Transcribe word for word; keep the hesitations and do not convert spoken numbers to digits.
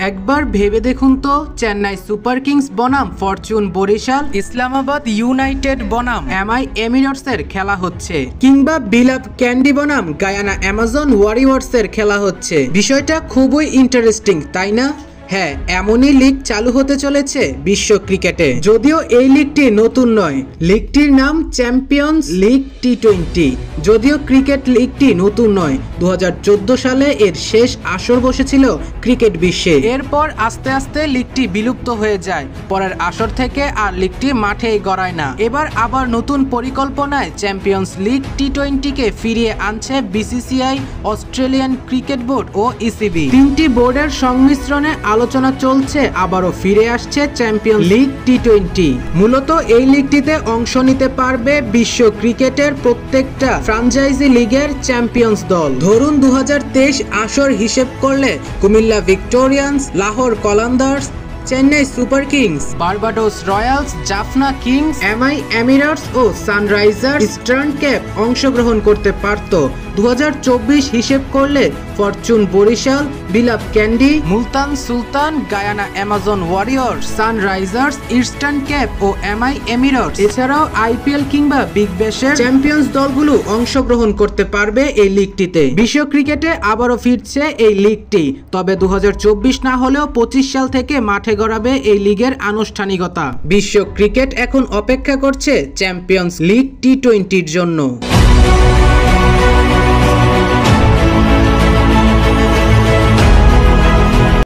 একবার ভেবে দেখুন তো, চেন্নাই সুপার কিংস বনাম ফরচুন বরিশাল, ইসলামাবাদ ইউনাইটেড বনাম এমআই এমিরেটসের খেলা হচ্ছে, কিংবা বিলাপ ক্যান্ডি বনাম গায়ানা অ্যামাজন ওয়ারিয়র্সের খেলা হচ্ছে। বিষয়টা খুবই ইন্টারেস্টিং, তাই না? হ্যাঁ, এমনই লিগ চালু হতে চলেছে বিশ্ব ক্রিকেটে। যদিও এই লিগটি নতুন নয়, লিগটির নাম চ্যাম্পিয়ন্স লিগ টি টোয়েন্টি। যদিও ক্রিকেট লিগটি নতুন নয়, দু হাজার চোদ্দ সালে এর শেষ আসর বসেছিল ক্রিকেট বিশ্বে। এরপর আস্তে আস্তে লিগটি বিলুপ্ত হয়ে যায়। পরের আসর থেকে আর লিগটি মাঠেই গড়ায় না। এবার আবার নতুন পরিকল্পনায় চ্যাম্পিয়ন্স লিগ টি টোয়েন্টিকে ফিরিয়ে আনছে বিসিসিআই, অস্ট্রেলিয়ান ক্রিকেট বোর্ড ও ইসিবি। তিনটি বোর্ডের সংমিশ্রণে আলোচনা চলছে আবারও ফিরে আসছে চ্যাম্পিয়ন্স লিগ টি টোয়েন্টি। মূলত এই লিগটিতে অংশ নিতে পারবে বিশ্ব ক্রিকেটের প্রত্যেকটা ফ্র্যাঞ্চাইজি লিগের চ্যাম্পিয়ন্স দল। ধরুন দু হাজার তেইশ আসর হিসেব করলে Comilla Victorians, Lahore Qalandars, Chennai Super Kings, Barbados Royals, Jaffna Kings, MI Emirates ও সানরাইজার্স ইস্টার্ন কেপ অংশগ্রহণ করতে পারত। দু হাজার চব্বিশ হিসেব করলে ফরচুন বরিশাল, বিলাপ Kandy, Multan Sultan, Guyana Amazon Warriors, Sunrisers Eastern Cape ও এমআই এমিরেটস, এছাড়াও আইপিএল কিংবা বিগ ব্যাশের চ্যাম্পিয়ন্স দলগুলো অংশগ্রহণ করতে পারবে এই লিগটিতে। বিশ্ব ক্রিকেটে আবারও ফিরছে এই লিগটি, তবে দু হাজার চব্বিশ না হলেও পঁচিশ সাল থেকে মাঠে গড়াবে এই লিগের আনুষ্ঠানিকতা। বিশ্ব ক্রিকেট এখন অপেক্ষা করছে চ্যাম্পিয়ন্স লিগ টি টোয়েন্টির জন্য।